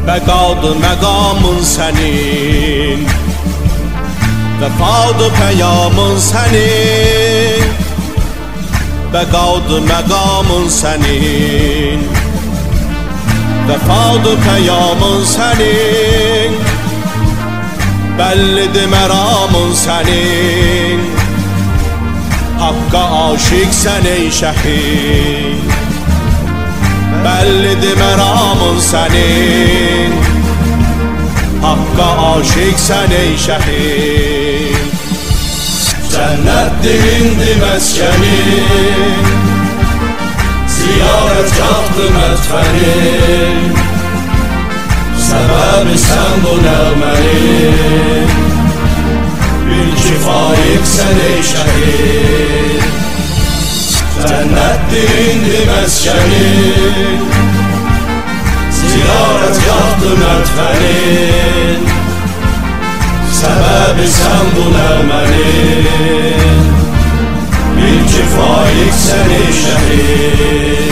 Bəqadır məqamın sənin, vəfadır pəyamın sənin. Bəqadır məqamın sənin, vəfadır pəyamın sənin. Bəllidir məramın sənin, haqqa aşiqsən ey şəhid. Bəllidir məramın sənin, haqqa aşiqsən ey şəhid. Cənnətdir indi məskənin, ziyarətgahdır mətfənin. Səbəbi sən bu nəğmənin, bil ki faiqsən ey şəhid. Cənnətdir indi məskənin, ziyarətgahdır mətfənin. Səbəbi sən bu nəğmənin, bil ki faiqsən ey şəhid.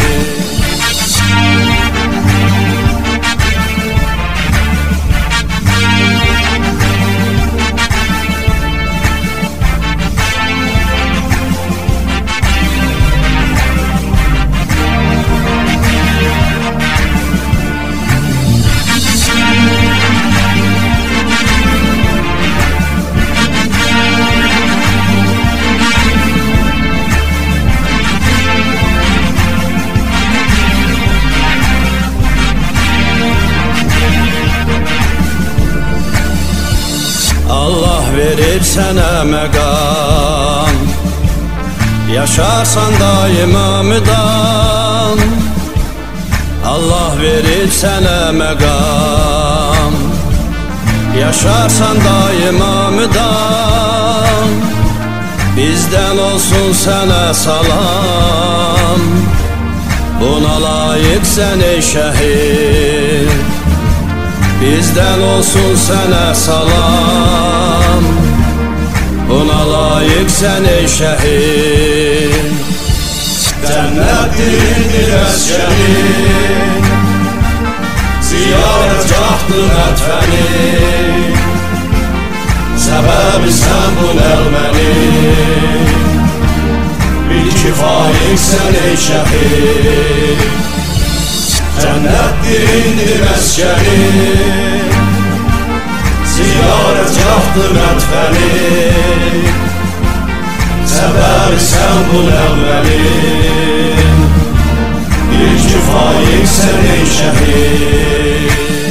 Allah verib sənə məqam, yaşarsan daima müdam. Allah verib sənə məqam, yaşarsan daima müdam. Bizdən olsun sənə salam, buna layiqsən ey şəhid. Bizdən olsun sənə salam, buna layiqsən ey şəhid. Cənnətdir indi məskənin, ziyarətgahdır mətfənin. Səbəbi sən bu nəğmənin, bil ki faiqsən ey şəhid. Cənnətdir indi məskənin, ziyarətgahdır mətfənin. Səbəbi sən bu nəğmənin, bil ki faiqsən ey şəhid.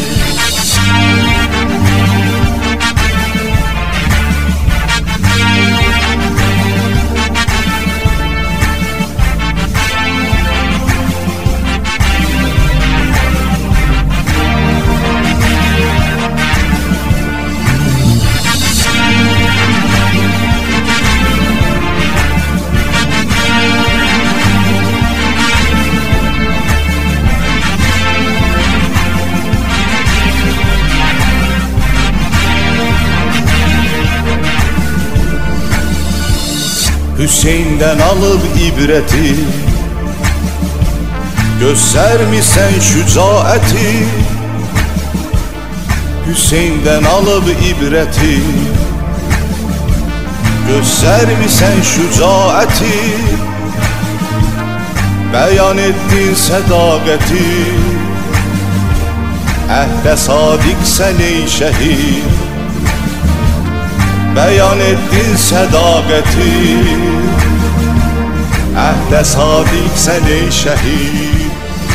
Hüseyin'den alıp ibreti, göstermişsen şücaeti. Hüseyin'den alıp ibreti, göstermişsen şücaeti. Beyan ettin sadakati, ehde sadıksen ey şehit. Beyan ettin sadakati, ehde sadıksen ey şehit.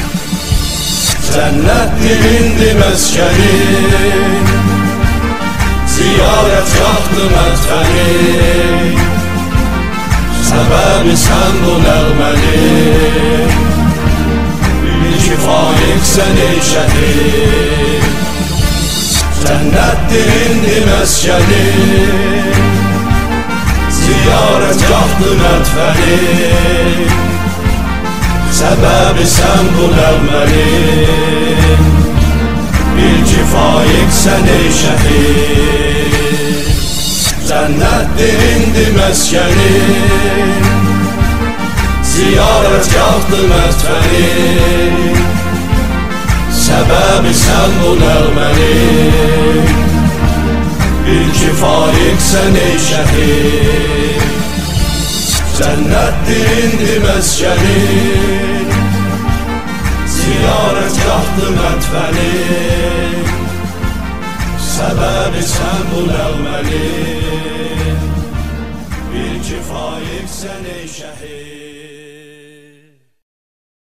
Cənnətdir indi məskənin, ziyarətgahdır mətfənin. Səbəbi sən bu nəğmənin, bil ki faiqsən ey şəhid. Cənnətdir indi məskənin, ziyarətgahdır mətfənin. Səbəbi sən bu nəğmənin, bil ki faiqsən ey şəhid. Cənnətdir indi məskənin, ziyarətgahdır mətfənin. Səbəbi sən bu nəğmənin, İlki faiqsən ey şəhid. Cənnətdir indi məskənin, ziyarətgahdır mətfənin. Səbəbi sən bu nəğmənin, İlki faiqsən ey şəhid.